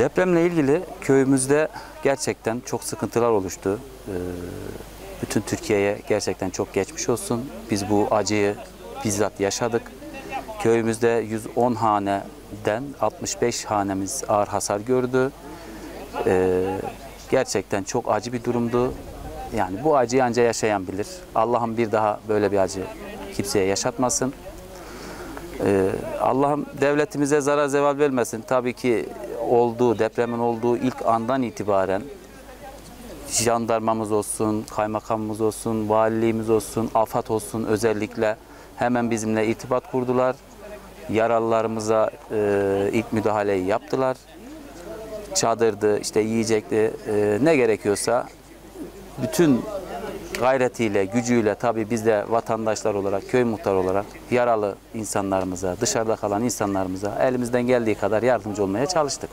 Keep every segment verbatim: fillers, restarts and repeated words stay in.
Depremle ilgili köyümüzde gerçekten çok sıkıntılar oluştu. Bütün Türkiye'ye gerçekten çok geçmiş olsun. Biz bu acıyı bizzat yaşadık. Köyümüzde yüz on haneden altmış beş hanemiz ağır hasar gördü. Gerçekten çok acı bir durumdu. Yani bu acıyı ancak yaşayan bilir. Allah'ım bir daha böyle bir acı kimseye yaşatmasın. Allah'ım devletimize zarar zeval vermesin. Tabii ki olduğu, depremin olduğu ilk andan itibaren jandarmamız olsun, kaymakamımız olsun, valiliğimiz olsun, AFAD olsun özellikle hemen bizimle irtibat kurdular. Yaralılarımıza e, ilk müdahaleyi yaptılar. Çadırdı, işte yiyecekti, e, ne gerekiyorsa bütün gayretiyle, gücüyle tabii biz de vatandaşlar olarak, köy muhtarı olarak yaralı insanlarımıza, dışarıda kalan insanlarımıza elimizden geldiği kadar yardımcı olmaya çalıştık.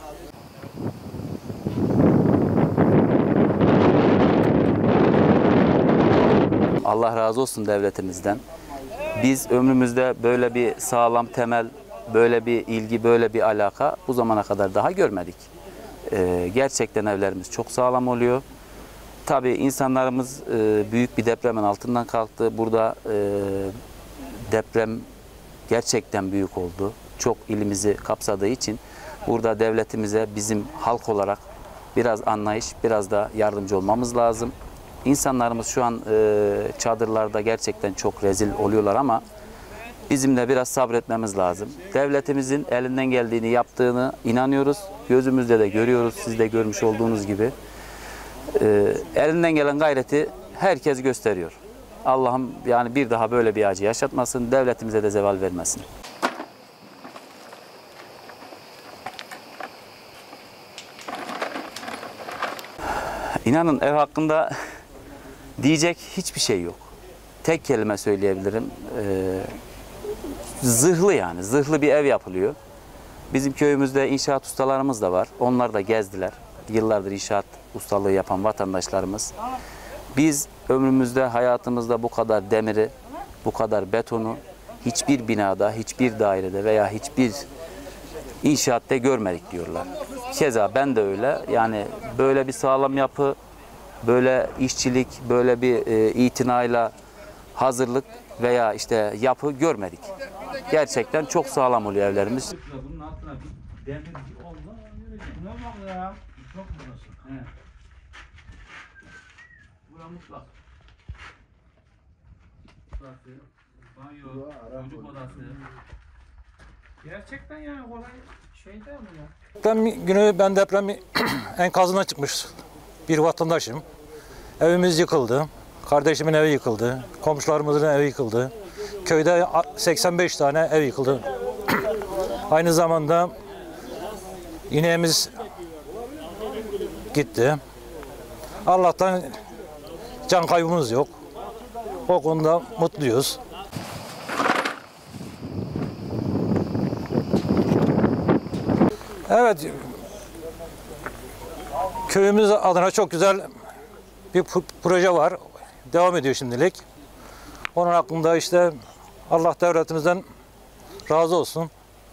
Allah razı olsun devletimizden. Biz ömrümüzde böyle bir sağlam temel, böyle bir ilgi, böyle bir alaka bu zamana kadar daha görmedik. Ee, gerçekten evlerimiz çok sağlam oluyor. Tabii insanlarımız e, büyük bir depremin altından kalktı. Burada e, deprem gerçekten büyük oldu. Çok ilimizi kapsadığı için burada devletimize bizim halk olarak biraz anlayış, biraz da yardımcı olmamız lazım. İnsanlarımız şu an e, çadırlarda gerçekten çok rezil oluyorlar ama bizim de biraz sabretmemiz lazım. Devletimizin elinden geldiğini yaptığını inanıyoruz. Gözümüzde de görüyoruz. Siz de görmüş olduğunuz gibi. E, elinden gelen gayreti herkes gösteriyor. Allah'ım yani bir daha böyle bir acı yaşatmasın. Devletimize de zeval vermesin. İnanın ev hakkında diyecek hiçbir şey yok. Tek kelime söyleyebilirim. Ee, zırhlı yani. Zırhlı bir ev yapılıyor. Bizim köyümüzde inşaat ustalarımız da var. Onlar da gezdiler. Yıllardır inşaat ustalığı yapan vatandaşlarımız. Biz ömrümüzde, hayatımızda bu kadar demiri, bu kadar betonu hiçbir binada, hiçbir dairede veya hiçbir inşaatta görmedik diyorlar. Keza ben de öyle. Yani böyle bir sağlam yapı, böyle işçilik, böyle bir e, itinayla hazırlık veya işte yapı görmedik. Gerçekten çok sağlam oluyor evlerimiz. Bunun altına bir demir oldu. Ne bak ya? Çok burası. He. Bura mutlak. Burası, banyo, çocuk odası. Gerçekten yani kolay şey değil mi ya? Deprem günü ben deprem enkazına çıkmış bir vatandaşım. Evimiz yıkıldı. Kardeşimin evi yıkıldı. Komşularımızın evi yıkıldı. Köyde seksen beş tane ev yıkıldı. Aynı zamanda ineğimiz gitti. Allah'tan can kaybımız yok. O konuda mutluyuz. Evet, köyümüz adına çok güzel bir proje var. Devam ediyor şimdilik. Onun hakkında işte Allah devletimizden razı olsun.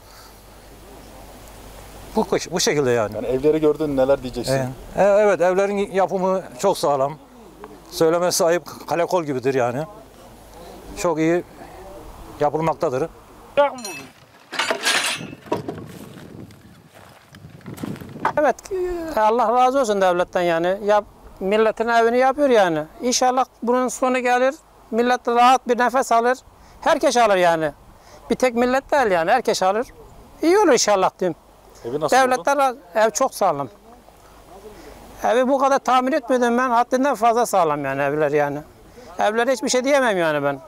Bu, bu şekilde yani. Yani evleri gördün, neler diyeceksin? Evet, evet, evlerin yapımı çok sağlam. Söylemesi ayıp, kale kol gibidir yani. Çok iyi yapılmaktadır. Evet, Allah razı olsun devletten yani. Yap, milletin evini yapıyor yani. İnşallah bunun sonu gelir. Millet rahat bir nefes alır. Herkes alır yani. Bir tek millet değil yani. Herkes alır. İyi olur inşallah diyeyim. Evi nasıl Devletler, oldu? ev çok sağlam. Evi bu kadar tahmin etmiyordum ben. Haddinden fazla sağlam yani evler yani. Evlere hiçbir şey diyemem yani ben.